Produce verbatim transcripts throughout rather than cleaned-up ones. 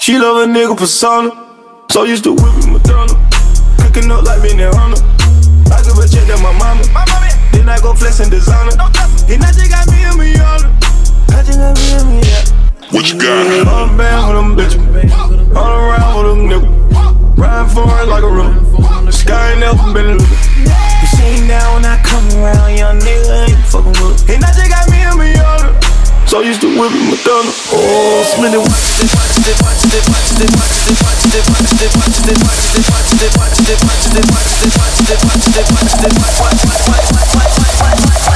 She love a nigga persona, so used to whipping Madonna. Cooking up like Benny Hunter. I give a check to my mama. Then I go flex and designer. And I just got me a Miata. I just got me a Miata. What you got? All bad with them bitches. All around with them niggas. Riding for it like a room. Sky ain't never been looking. You see now when I come around, young nigga ain't fucking with. And I just got me a Miata. So used to whipping Madonna. Oh, Smitty, watch this, watch this, watch this, watch this, watch this, watch this, watch this, watch this, watch this, watch this, watch this, watch this, watch this, watch this, watch this, watch this, watch, watch, watch, watch, watch, watch, watch,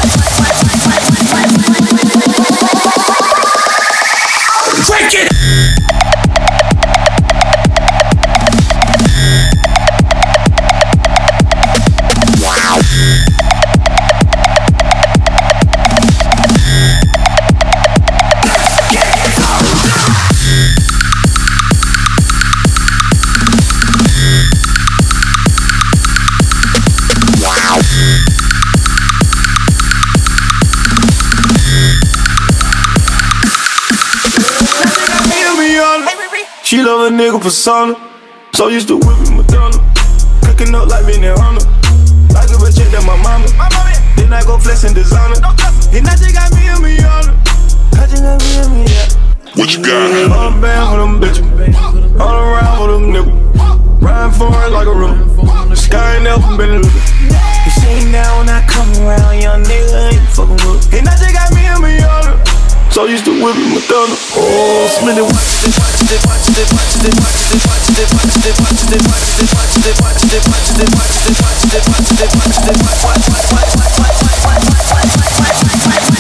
watch, break it. She love a nigga persona, so used to whipping Madonna. Cooking up like Benny Hunter. I give a check to my mama. Then I go flex and designer. And I just got me a Miata. I just got me a Miata. What you got? All bad with them bitches. All around with them niggas. Riding for it like a room. Sky ain't never been looking. You see now when I come around, young nigga ain't fucking with. And I just got me a Miata. So used to whipping Madonna. Oh, Smitty, watch this, watch this, watch this, watch this, watch this, watch this, watch this, watch this, watch this, watch this, watch this, watch this, watch this, watch this, watch this, watch this, watch, watch, watch, watch, watch, watch, watch, watch, watch, watch, watch, watch, watch.